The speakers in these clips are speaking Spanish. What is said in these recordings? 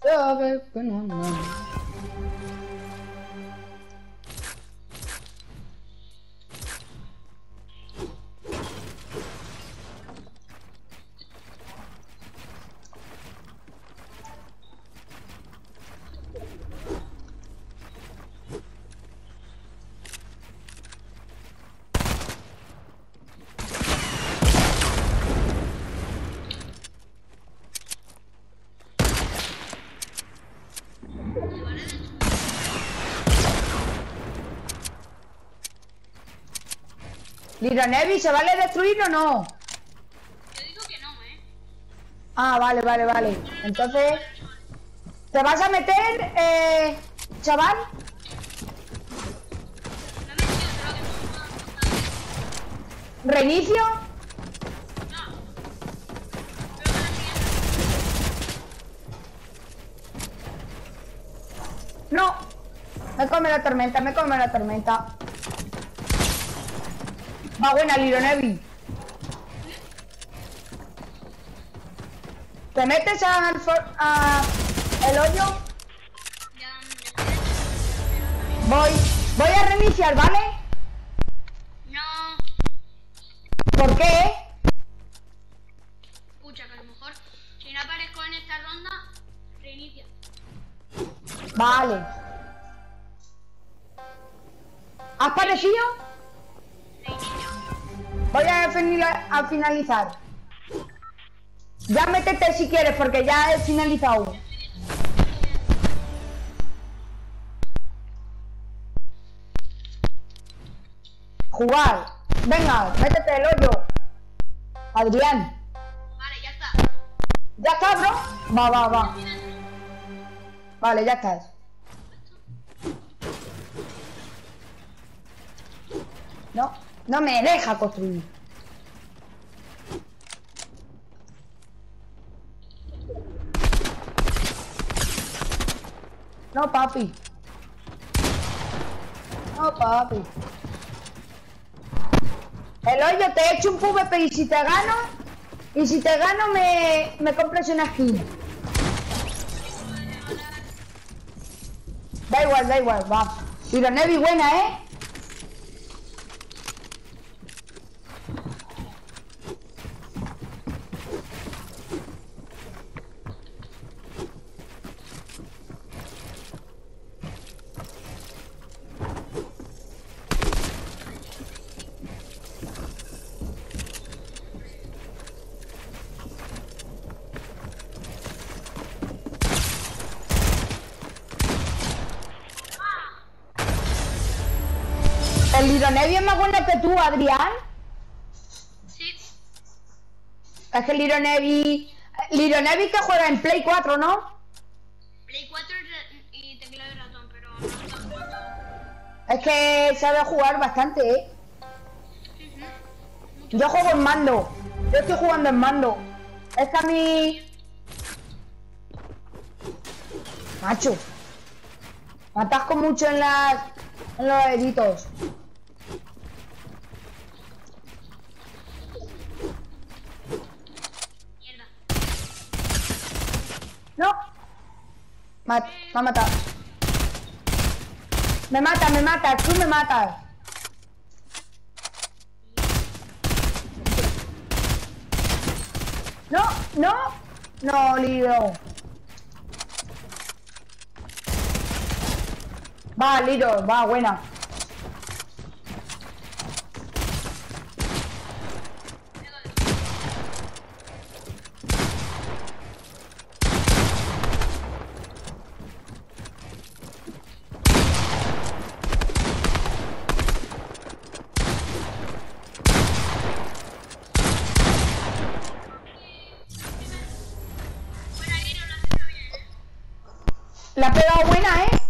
sabes que no, no. Lironevi, ¿se vale destruir o no? Yo digo que no, Ah, vale, vale, vale. Entonces, ¿te vas a meter, chaval? No me entiendo, pero que no. ¿Reinicio? No. Creo que la siguiente. No. Me come la tormenta, me come la tormenta. Va buena, Lironevi. ¿Te metes a el hoyo? Ya Voy a reiniciar, ¿vale? no. ¿Por qué? Escucha, que a lo mejor si no aparezco en esta ronda, reinicia. Vale. ¿Has aparecido? Reinicia. Voy a finalizar. Ya métete si quieres, porque ya he finalizado. Jugar. Venga, métete el hoyo. Adrián. Vale, ya está. ¿Ya está, bro? Va. Vale, ya estás. No me deja construir. No, papi. No, papi. El hoyo, te he hecho un PvP y si te gano, me compras una skin. Da igual, va. Lironevi buena, ¿eh? ¿El Lironevi es más bueno que tú, Adrián? Sí. Es que Lironevi que juega en Play 4, ¿no? Play 4 y teclado y ratón, pero no está jugando. Es que sabe jugar bastante, ¿eh? Yo juego en mando. Yo estoy jugando en mando. Es que a mí... Macho. Me atasco mucho en los deditos. Mierda. No. Me ha matado. Me mata, tú me matas. No, Lido. Va, Lido, va, buena. La ha pegado buena, ¿eh?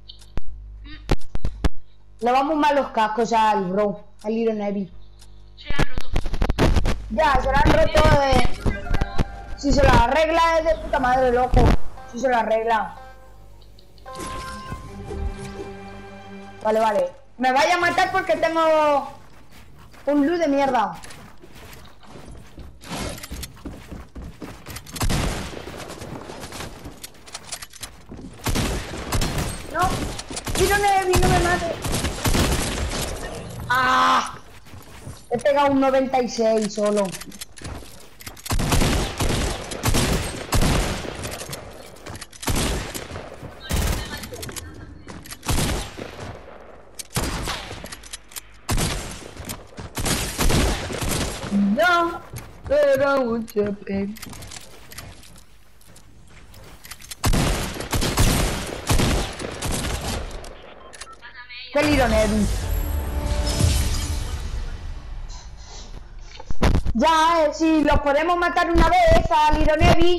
Le vamos mal los cascos al bro, al Lironevi. Se la han roto. Ya, se lo han roto de... Si se lo arregla es de puta madre, loco. Si se lo arregla. Vale. Me vaya a matar porque tengo un loot de mierda. Little Navy, no me mate. ¡Ah! He pegado un 96 solo. No, pero mucho peor. ¡Qué Little Navy! Ya, si los podemos matar una vez a Little Navy.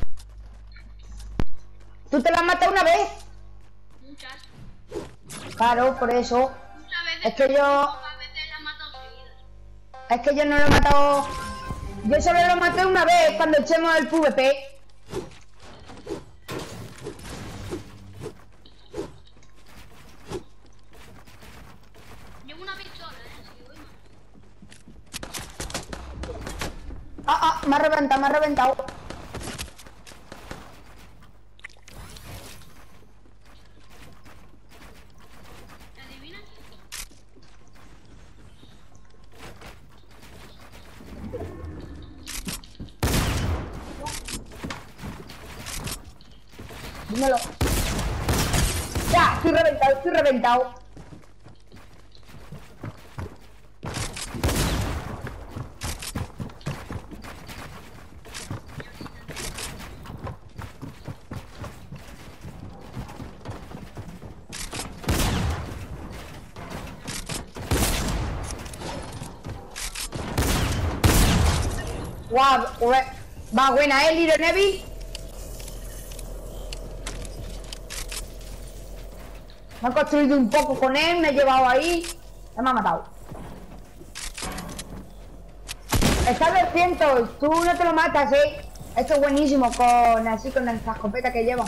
¿Tú te la has matado una vez? Muchas. Claro, por eso. Muchas veces. Es que yo... Pocas veces las he matado seguidas. Es que yo no lo he matado... Yo solo lo maté una vez cuando echemos el PvP. Llevo una pistola, así que voy mal. Me ha reventado, me ha reventado. ¿Te adivinas? Dímelo. Ya, estoy reventado, estoy reventado. Guau, va buena, Little Navy. Me he construido un poco con él, me he llevado ahí. Ya me ha matado. Está 200, tú no te lo matas, Esto es buenísimo con así con la escopeta que lleva.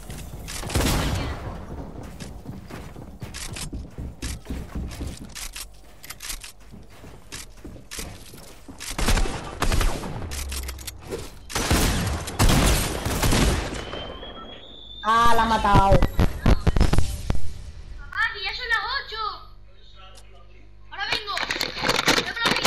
Ah, la ha matado. ¡Ah, que ya son las 8! ¡Ahora vengo! ¡Ven por aquí!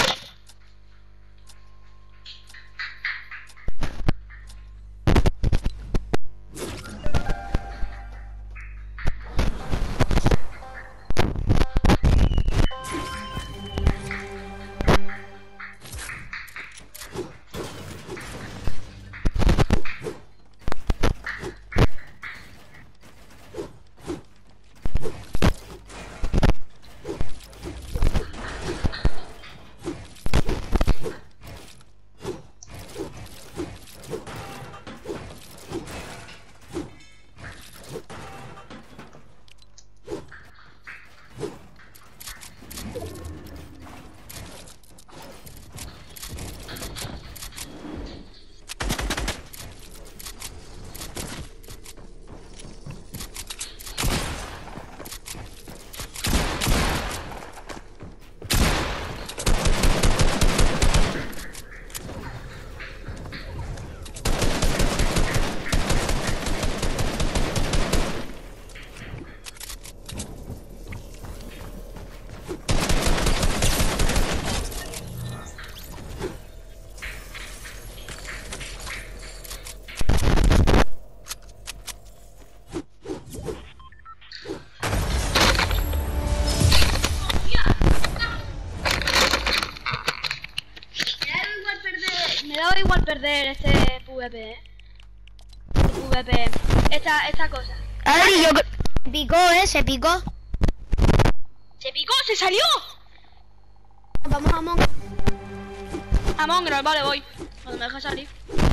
Me daba igual perder este PvP, PvP, esta cosa. A ver, y yo... Picó, se picó. ¡Se picó! ¡Se salió! Vamos a Among. A Mongrel, vale, voy. Cuando me deja salir.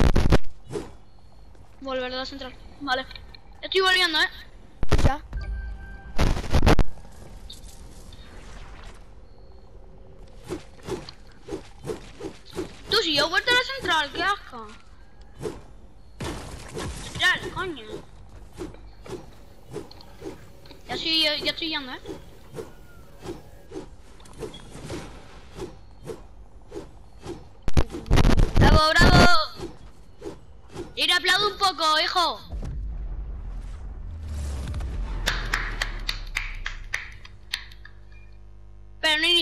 Volver a la central. Vale. Estoy volviendo, Ya. Tú, si yo he vuelto a la central, qué asco. Central, coño. Ya estoy yendo, ¡Bravo, bravo! Ir aplaudo un poco, hijo.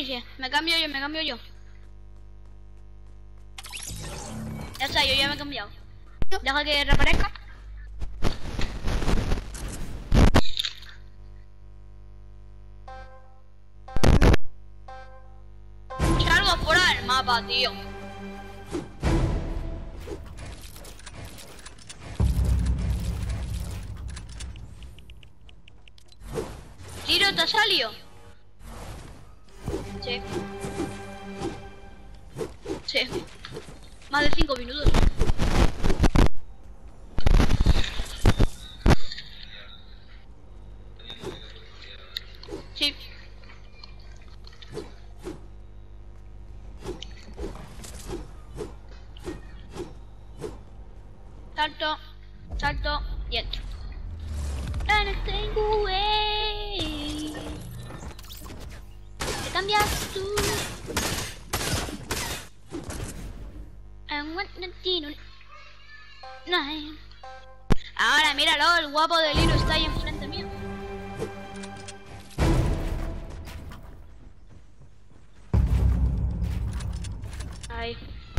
sí. Me cambio yo. Ya está, yo ya me he cambiado. Deja que reaparezca. Salgo fuera del mapa, tío. Tiro, ¿te ha salido? Sí. Sí. Más de 5 minutos. Sí. Salto y entro. Te cambias tú. Ahora míralo, el guapo de Lino está ahí enfrente mío. Ahí.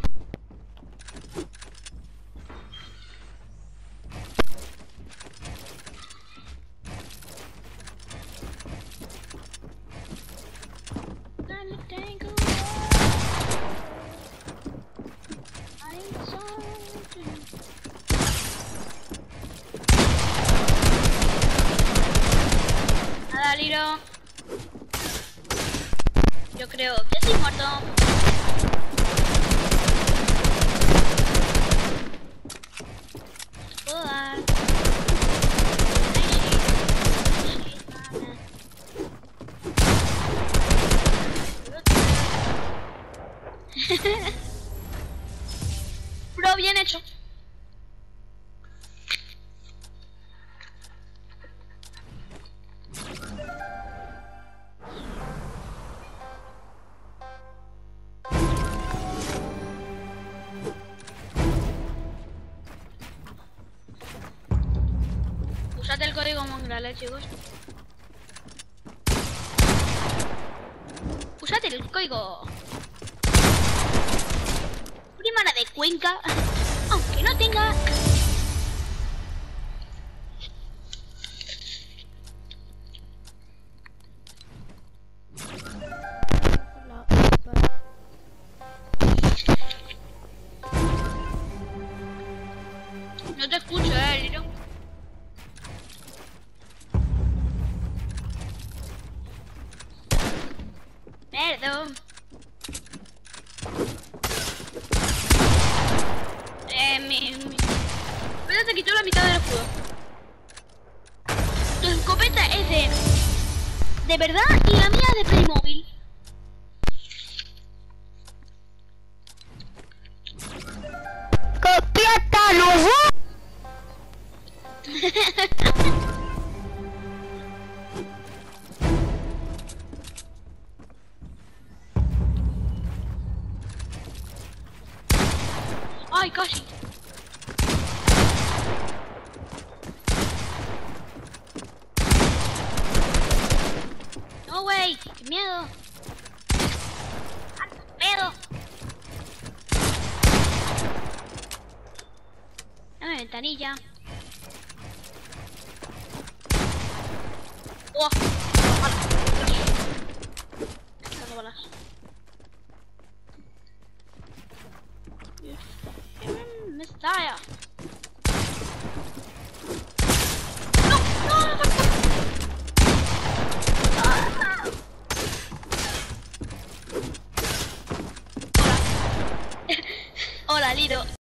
Nada, Liro. Yo creo que estoy muerto. Puedo dar. Bro, bien hecho. Usad el código mongrel, chicos. Usad el código. Primana de Cuenca, aunque no tenga. No te escucho, Liro. Perdón. Pero te quitó la mitad del escudo. Tu escopeta es de verdad y la mía de Playmobil. ¡Copiata, luego! Ay, casi. No, güey, qué miedo. Miedo. Dame ventanilla. Oh, no balas. Messiah. No, no, no, no. Hola, Liro.